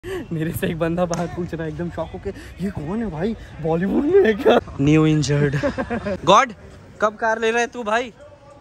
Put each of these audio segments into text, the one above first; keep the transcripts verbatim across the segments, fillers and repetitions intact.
मेरे से एक बंदा बाहर पूछ रहा है एकदम शॉक होके, ये कौन है भाई, बॉलीवुड में है क्या? New injured. गॉड कब कार ले रहा है तू भाई?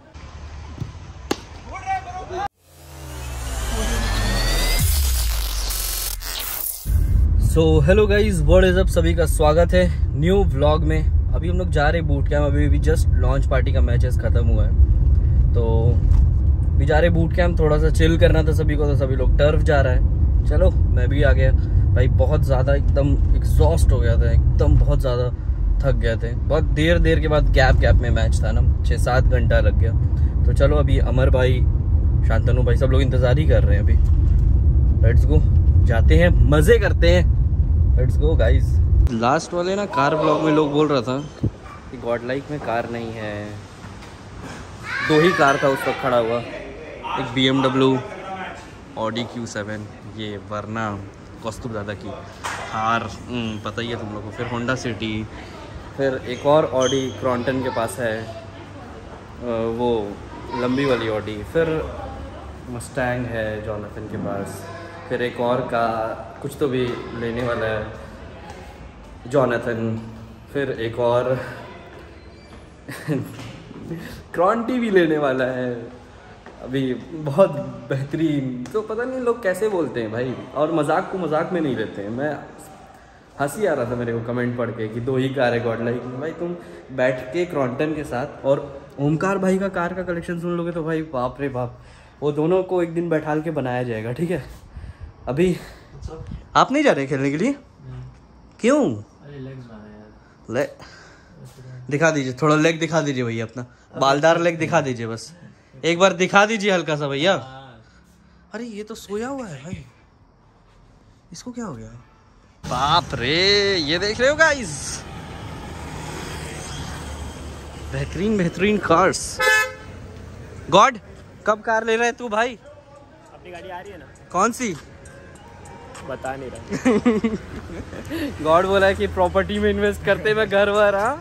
So hello guys, what is up, सभी का स्वागत है न्यू व्लॉग में। अभी हम लोग जा रहे हैं बूट कैंप। अभी भी जस्ट लॉन्च पार्टी का मैचेस खत्म हुआ है, तो अभी जा रहे बूट कैंप। थोड़ा सा चिल करना था सभी को, तो सभी लोग टर्फ जा रहा है। चलो मैं भी आ गया भाई। बहुत ज़्यादा एकदम एग्जॉस्ट हो गया था, एकदम बहुत ज़्यादा थक गए थे। बहुत देर देर के बाद गैप गैप में मैच था ना, छः सात घंटा लग गया। तो चलो अभी अमर भाई, शांतनु भाई सब लोग इंतज़ार ही कर रहे हैं। अभी लेट्स गो, जाते हैं, मज़े करते हैं। Let's go guys. लास्ट वाले ना कार ब्लॉग में लोग बोल रहा था कि गॉड लाइक में कार नहीं है। दो ही कार था उस वक्त खड़ा हुआ, एक B M W Audi Q seven, ये वरना कौस्तुभ दादा की कार, पता ही है तुम लोग को। फिर होंडा सिटी, फिर एक और ऑडी क्रॉन्टन के पास है, वो लंबी वाली ऑडी। फिर मस्टैंग है जॉनथन के पास। फिर एक और का कुछ तो भी लेने वाला है जॉनथन। फिर एक और क्रॉन्टी भी लेने वाला है अभी, बहुत बेहतरीन। तो पता नहीं लोग कैसे बोलते हैं भाई, और मजाक को मजाक में नहीं लेते हैं। मैं हंसी आ रहा था मेरे को कमेंट पढ़ के कि दो ही कार है गॉड लाइक में। भाई तुम बैठ के क्रॉन्टन के साथ और ओमकार भाई का कार का कलेक्शन सुन लोगे तो भाई बाप रे बाप, वो दोनों को एक दिन बैठाल के बनाया जाएगा। ठीक है, अभी आप नहीं जा रहे खेलने के लिए? क्यों? ले दिखा दीजिए, थोड़ा लेग दिखा दीजिए भैया, अपना बालदार लेग दिखा दीजिए, बस एक बार दिखा दीजिए हल्का सा भैया। अरे ये तो सोया हुआ है भाई, इसको क्या हो गया? बाप रे, ये देख रहे हो गाइस, बेहतरीन बेहतरीन कार्स। गॉड कब कार ले रहा है तू भाई? अपनी गाड़ी आ रही है ना। कौन सी? बता नहीं रहा। गॉड बोला है कि प्रॉपर्टी में इन्वेस्ट करते मैं घर वर। हाँ,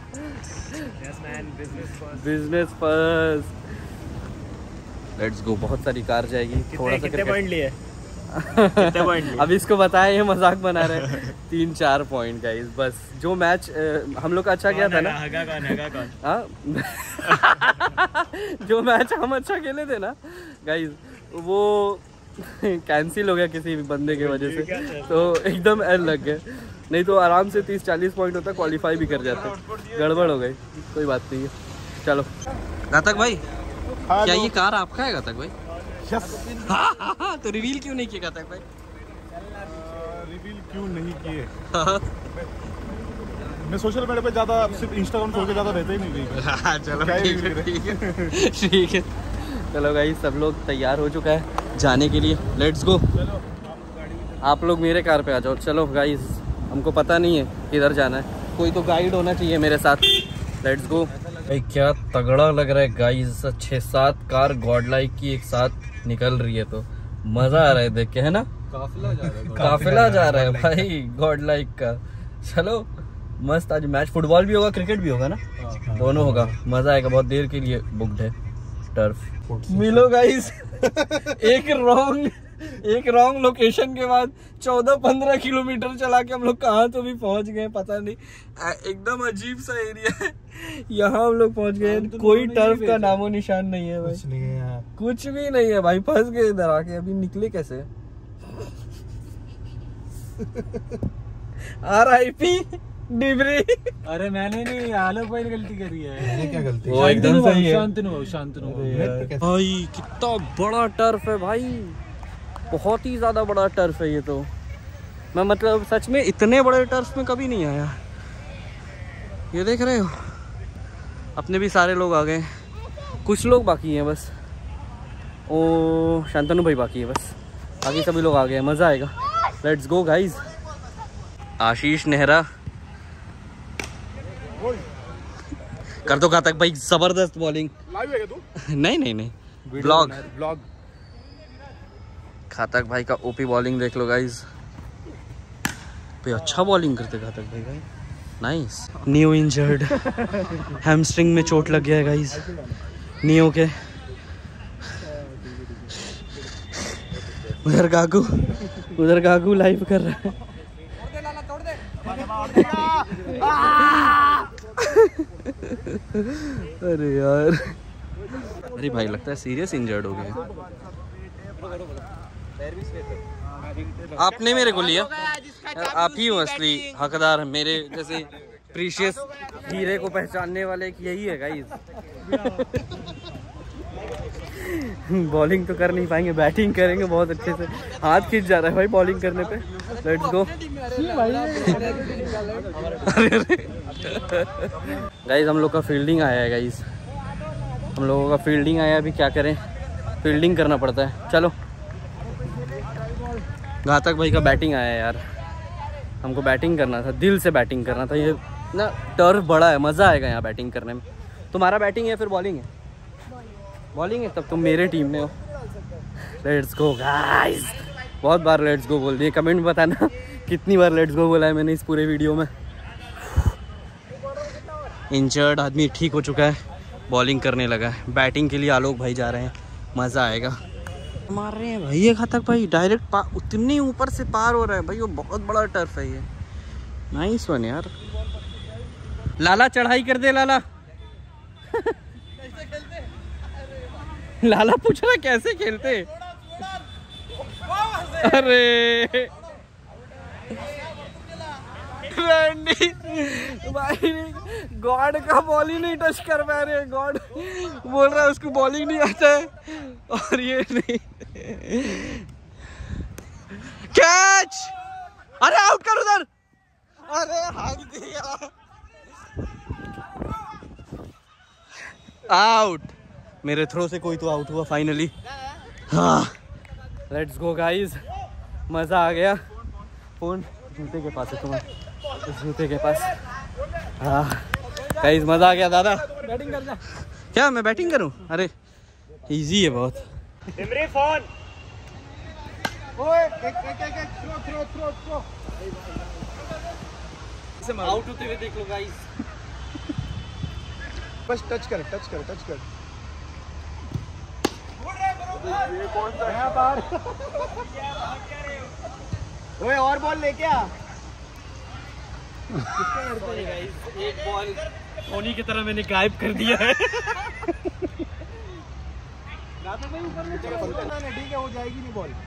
बिजनेस फर्स्ट। Let's go. बहुत सारी कार जाएगी। थोड़ा सा कितने पॉइंट लिए? कितने पॉइंट लिए? अभी इसको बताया, ये मजाक बना रहे हैं। तीन चार पॉइंट गाइस बस। जो मैच हम लोग का अच्छा गया था ना, हगा कौन, हगा कौन? हाँ जो मैच हम अच्छा खेले थे ना गाइस, वो कैंसिल हो गया किसी बंदे की वजह से, तो एकदम एल लग गए। नहीं तो आराम से तीस चालीस पॉइंट होता, क्वालिफाई भी कर जाते। गड़बड़ हो गई, कोई बात नहीं है। चलो घातक भाई, क्या ये कार आपका है घातक भाई? यस। हाँ, हाँ, हाँ, तो रिवील क्यों नहीं किया घातक भाई? रिवील क्यों नहीं किए? मैं सोशल मीडिया पे ज़्यादा, सिर्फ इंस्टाग्राम छोड़ के ज़्यादा रहता ही नहीं गई। चलो ठीक है, ठीक है, ठीक है। चलो गाइस, सब लोग तैयार हो चुका है जाने के लिए। Let's go. आप लोग मेरे कार पे आ जाओ। चलो गाइस, हमको पता नहीं है किधर जाना है, कोई तो गाइड होना चाहिए मेरे साथ। Let's go. भाई क्या तगड़ा लग रहा है गाइस, छः सात कार गॉड लाइक की एक साथ निकल रही है, तो मज़ा आ रहा है देख के, है ना? काफिला जा रहा है, काफिला जा रहा है भाई गॉड लाइक का। चलो मस्त, आज मैच फुटबॉल भी होगा, क्रिकेट भी होगा ना, दोनों होगा, मज़ा आएगा। बहुत देर के लिए बुक्ड है टर्फ। मिलो गाइस। एक रॉन्ग एक रॉन्ग लोकेशन के बाद चौदह पंद्रह किलोमीटर चला के हम लोग कहाँ तो भी पहुँच गए, पता नहीं। एकदम अजीब सा एरिया है यहाँ हम लोग पहुँच गए। कोई टर्फ का नामो निशान नहीं है भाई, कुछ नहीं है यहाँ, कुछ भी नहीं है भाई। फंस गए इधर आके। अभी निकले कैसे? आर आई पी डिबरी। अरे मैंने नहीं, आलोक भाई ने गलती करी है। मैंने क्या गलती? वो एकदम सही है। शांतनु शांतनु भाई, कितना बड़ा टर्फ है भाई, बहुत ही ज़्यादा बड़ा टर्फ है ये तो। मैं मतलब सच में इतने बड़े टर्फ में कभी नहीं आया। ये देख रहे हो, अपने भी सारे लोग आ गए, कुछ लोग बाकी हैं बस। ओ शांतनु भाई बाकी है बस, बाकी सभी लोग आ गए। मज़ा आएगा। Let's go guys. Ashish Nehra कर दो घातक भाई, जबरदस्त बॉलिंग। लाइव है क्या तू? नहीं नहीं नहीं, ब्लॉग ब्लॉग। घातक भाई का ओपी बॉलिंग देख लो गाइज। भाई अच्छा बॉलिंग करते घातक भाई भाई, नाइस। न्यू इंजर्ड, हैमस्ट्रिंग में चोट लग गया है गाइज नियो के। उधर गागू उधर गागू लाइव कर रहा है। अरे यार, अरे भाई लगता है सीरियस इंजर्ड हो गए। आपने मेरे को लिया, आप ही हो असली हकदार मेरे जैसे प्रीशियस हीरे को पहचानने वाले यही है गाइस। बॉलिंग तो कर नहीं पाएंगे, बैटिंग करेंगे बहुत अच्छे से। हाथ खींच जा रहा है भाई बॉलिंग करने पे। Let's go guys. हम लोग का फील्डिंग आया है गाइस, हम लोगों का फील्डिंग आया। अभी क्या करें, फील्डिंग करना पड़ता है। चलो, घातक भाई का बैटिंग आया है यार। हमको बैटिंग करना था, दिल से बैटिंग करना था। ये ना टर्फ बड़ा है, मज़ा आएगा यहाँ बैटिंग करने में। तुम्हारा बैटिंग है फिर बॉलिंग है? बॉलिंग है, तब तुम मेरे टीम में हो। Let's go guys. बहुत बार लेट्स गो बोल दिए, कमेंट में बताना कितनी बार लेट्स गो बोला है मैंने इस पूरे वीडियो में। इंजर्ड आदमी ठीक हो चुका है, बॉलिंग करने लगा है। बैटिंग के लिए आलोक भाई जा रहे हैं, मज़ा आएगा। मार रहे हैं भाई ये घातक भाई, डायरेक्ट पा उतनी ऊपर से पार हो रहा है भाई। वो बहुत बड़ा टर्फ है ये। नाइस वन यार। लाला चढ़ाई कर दे लाला। लाला पूछ रहा कैसे खेलते। अरे भाई गॉड का बॉल ही नहीं टच कर पा रहे। गॉड बोल रहा है उसको बॉलिंग नहीं आता है और ये नहीं। कैच, अरे आउट कर उधर। अरे भाग दिया, आउट। मेरे थ्रो से कोई तो आउट हुआ फाइनली। हाँ, लेट्स गो गाइस, मज़ा आ गया। फोन जूते के पास है तुम्हारे, जूते के पास। हाँ गाइस, मज़ा आ गया। दादा बैटिंग करना क्या? मैं बैटिंग करूं? अरे इजी है बहुत। इमरी फोन। ओए एक एक एक एक throw throw throw throw out होते हुए देख लो गाइस। बस टच कर टच कर टच कर। ये कौन सा है बाहर? ओए और बॉल लेके आ। एक बॉल धोनी की तरह मैंने गायब कर दिया है। ठीक है, हो जाएगी नहीं बॉल।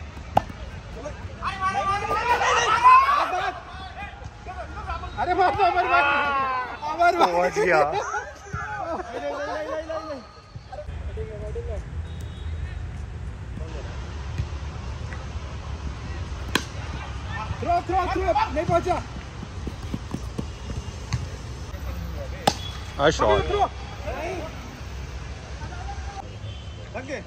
अरे मार दो, अमर मार, अमर पहुंच गया। थ्रो थ्रो थ्रो नहीं पहुंचा। आ शॉट। लग गए।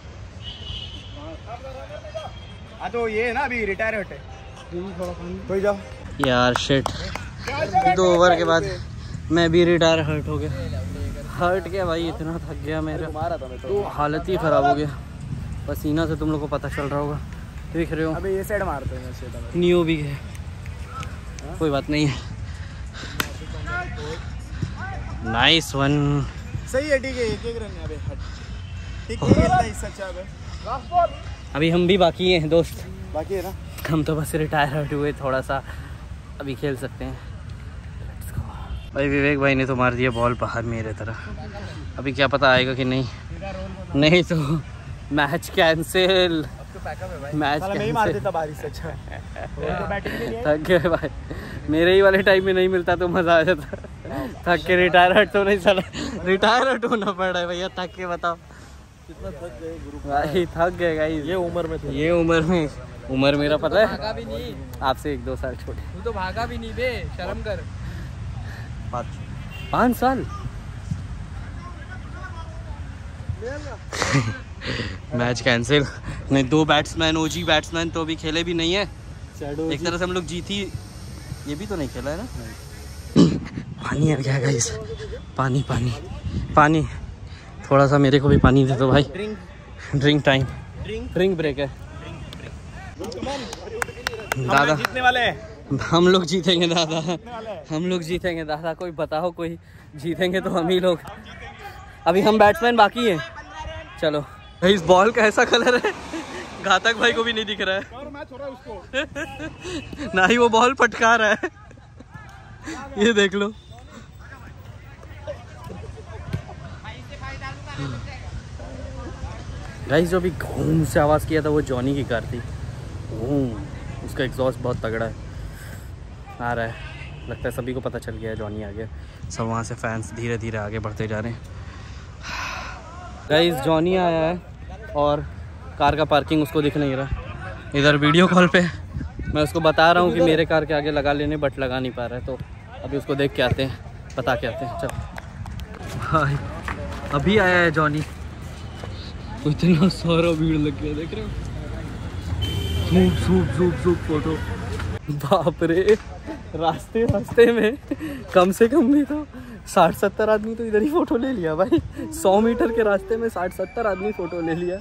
हाँ तो ये है ना, अभी रिटायर हटे तो जाओ यार। शिट, दो ओवर के बाद मैं भी रिटायर हर्ट हो गया। हर्ट गया भाई, इतना थक गया मेरा, तो हालत ही ख़राब हो गया। पसीना से तुम लोग को पता चल रहा होगा, देख रहे हो। अबे ये साइड मारते हैं। न्यू भी है, कोई बात नहीं है। Nice one. सही है, ठीक है। एक एक रन है अबे। ठीक है, खेलता है इससे अच्छा है। अभी हम भी बाकी हैं दोस्त, बाकी है ना। हम तो बस रिटायर हर्ट हुए, थोड़ा सा अभी खेल सकते हैं। भाई विवेक भाई ने तो मार दिया बॉल बाहर मेरे तरह। अभी क्या पता आएगा कि नहीं। नहीं तो मैच कैंसिल। मैच नहीं मार देता बारिश से अच्छा। थक गए भाई, मेरे ही वाले टाइम में नहीं मिलता तो मज़ा आ जाता। थक के रिटायर हट तो नहीं चला, रिटायर हट होना पड़ रहा है भैया। थक के बताओ कितना थक गए भाई। थक गए गाइस, ये उम्र में ये उम्र में उम्र मेरा पता है, भागा भी नहीं आपसे, एक दो साल छोटे। तू तो भागा भी नहीं बे, शर्म कर। पाँच साल मैच कैंसिल। नहीं, दो बैट्समैन, ओजी बैट्समैन तो अभी खेले भी नहीं है। एक तरह से हम लोग जीती, ये भी तो नहीं खेला है ना। पानी आ गया गाइस, पानी पानी पानी। थोड़ा सा मेरे को भी पानी दे दो भाई। Drink drink time, drink break है दादा। जीतने वाले हैं हम लोग, जीतेंगे दादा, हम लोग जीतेंगे दादा। कोई बताओ, कोई जीतेंगे तो हम ही लोग। अभी हम बैट्समैन बाकी हैं। चलो, इस बॉल का ऐसा कलर है, घातक भाई को भी नहीं दिख रहा है और मैच हो रहा है उसको। ना ही वो बॉल पटका रहा है। ये देख लो। गाइस जो अभी घूम से आवाज़ किया था वो जॉनी की कार थी। घूम, उसका एग्जॉस्ट बहुत तगड़ा है, आ रहा है। लगता है सभी को पता चल गया है जॉनी आ गया। सब वहाँ से फैंस धीरे धीरे आगे बढ़ते जा रहे हैं। गाइस जॉनी आया है और कार का पार्किंग उसको दिख नहीं रहा। इधर वीडियो कॉल पे मैं उसको बता रहा हूँ कि मेरे कार के आगे लगा लेने, बट लगा नहीं पा रहा है। तो अभी उसको देख के आते हैं, बता के आते हैं। चल भाई अभी आया है जॉनी। इतना सारा भीड़ लग गया, देख रहे हो? Soup soup soup soup photo. बाप रे, रास्ते रास्ते में कम से कम भी तो साठ सत्तर आदमी तो इधर ही फोटो ले लिया भाई। सौ मीटर के रास्ते में साठ सत्तर आदमी फोटो ले लिया।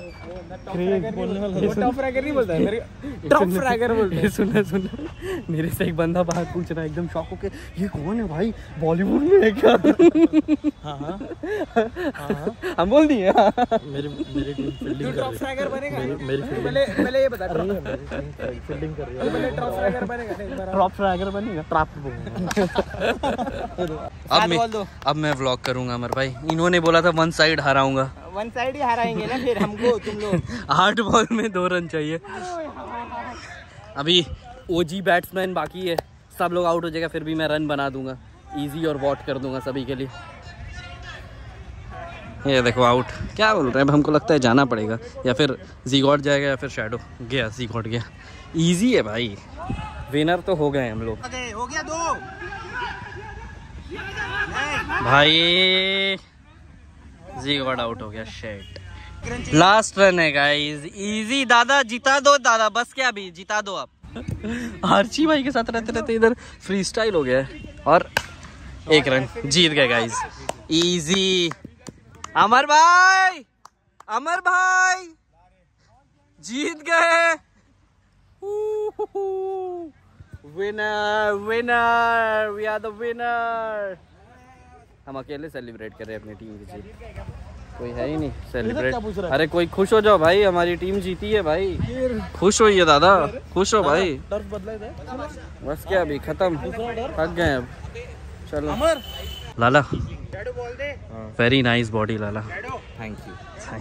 सुना सुना मेरे से एक बंदा बाहर पूछ रहा है एकदम शॉक होके, ये कौन है भाई, बॉलीवुड में है क्या? हाँ हाँ हम बोल दिए मेरी मेरी टीम फील्डिंग कर रही है। बनेगा मेरी पहले पहले ये बता फील्डिंग कर रही है। पहले टॉप फ्रैगर बनेगा, टॉप फ्रैगर बनेगा, ट्रैप। अब मैं अब मैं व्लॉग करूंगा अमर भाई। इन्होंने बोला था वन साइड हराऊंगा, वन साइड ही हराएंगे ना फिर हमको तुम लोग। आठ बॉल में दो रन चाहिए। अभी ओजी बैट्समैन बाकी है, सब लोग आउट हो जाएगा, फिर भी मैं रन बना दूंगा इजी और वॉट कर दूंगा सभी के लिए। ये देखो आउट। क्या बोल रहे हैं, हमको लगता है जाना पड़ेगा, या फिर ज़ीगॉट जाएगा या फिर शैडो। गया ज़ीगॉट गया। इजी है भाई, विनर तो हो गए हम लोग। हो गया दो भाई। ज़ीगॉट आउट हो गया, शेट। लास्ट रन है गाइस, इजी। दादा जिता दो दादा, बस क्या अभी जिता दो आप। आर्ची भाई के साथ रहते रहते इधर फ्री स्टाइल हो गया है और एक रन जीत गए गाइस, इजी। अमर भाई, अमर भाई जीत गए। Winner winner, we are the winner. हम अकेले सेलिब्रेट कर रहे हैं अपनी टीम की जीत, कोई है ही नहीं सेलिब्रेट। अरे कोई खुश हो जाओ भाई, हमारी टीम जीती है भाई। खुश होइए दादा, खुश हो भाई। बस क्या अभी खत्म, थक गए अब। चलो लाला, वेरी नाइस बॉडी लाला, thank you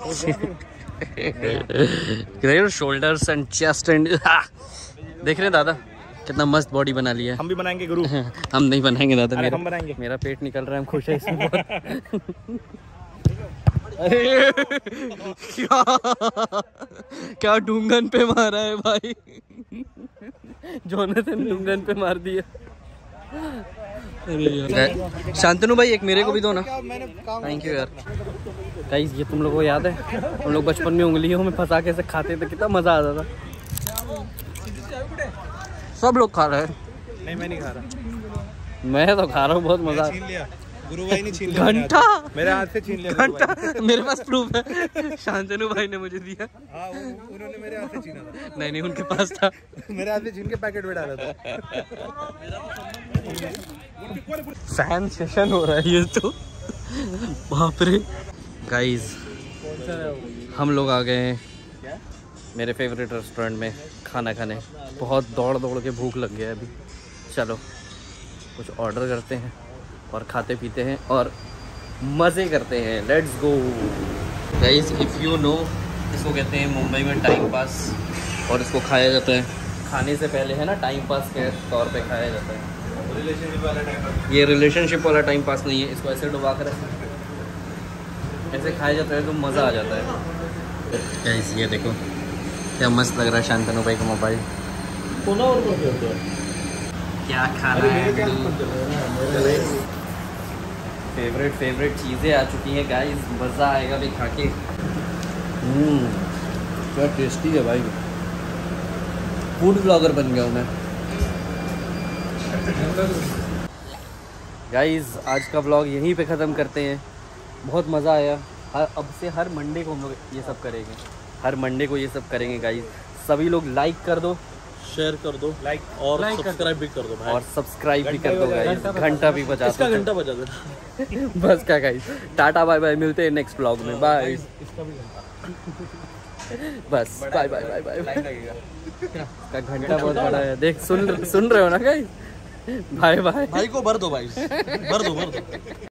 thank you. Shoulders and chest and देख रहे हैं दादा कितना मस्त बॉडी बना लिया है। हम भी बनाएंगे गुरु। हम नहीं बनाएंगे दादा, अरे मेरा, हम बनाएंगे। मेरा पेट निकल रहा है, हम खुश है इसमें बहुत। क्या क्या डूंगन पे मारा है भाई। जोनाथन डूंगन पे मार दिया। अरे यार शांतनु भाई एक मेरे को भी दो ना, थैंक यू यार। गाइस ये तुम लोगों को याद है, हम लोग बचपन में उंगलियों में फंसा के से खाते थे, कितना मजा आता था। सब लोग खा रहे हैं। नहीं मैं नहीं खा रहा। मैं तो खा रहा हूँ, बहुत मजा। छीन लिया गुरु भाई ने, छीन लिया घंटा मेरे हाथ से, छीन लिया घंटा। मेरे पास प्रूफ है, शांतनु भाई ने मुझे दिया। हाँ उन्होंने मेरे हाथ से छीना था। नहीं नहीं उनके पास था। मेरे हाथ से छीन के पैकेट में डाला था। फैन सेशन हो रहा है ये तो, बाप रे। गाइस हम लोग आ गए हैं मेरे फेवरेट रेस्टोरेंट में खाना खाने। बहुत दौड़ दौड़ के भूख लग गया है अभी। चलो कुछ ऑर्डर करते हैं और खाते पीते हैं और मज़े करते हैं। Let's go guys. If you know, इसको कहते हैं मुंबई में टाइम पास, और इसको खाया जाता है खाने से पहले, है ना, टाइम पास के तौर पे खाया जाता है। रिलेशनशिप वाला टाइम पास, ये रिलेशनशिप वाला टाइम पास नहीं है। इसको ऐसे डुबा कर ऐसे खाया जाता है तो मज़ा आ जाता है। गाइस ये देखो क्या मस्त लग रहा है शांतनु भाई का मोबाइल। क्या खाना है, फेवरेट फेवरेट चीज़ें आ चुकी हैं गाइस, मज़ा आएगा भी खा के। हम्म क्या टेस्टी है भाई, फूड ब्लॉगर बन गया हूँ मैं। गाइस आज का व्लॉग यहीं पे ख़त्म करते हैं। बहुत मज़ा आया। हर अब से हर मंडे को हम लोग ये सब करेंगे, हर मंडे को ये सब करेंगे गाइस। सभी लोग लाइक कर दो, शेयर कर दो, लाइक और सब्सक्राइब भी कर दो भाई, और सब्सक्राइब भी कर दो गाइस। घंटा भी बजा दो, इसका घंटा बजा दो। बस क्या गाइस, टाटा बाय बाय, मिलते हैं नेक्स्ट व्लॉग में, बाय। बस बाय बाय बाय बाय का घंटा बहुत बड़ा है, देख सुन सुन रहे हो ना गाइस। Bye bye. भाई को भर दो भाई, भर दो भर दो।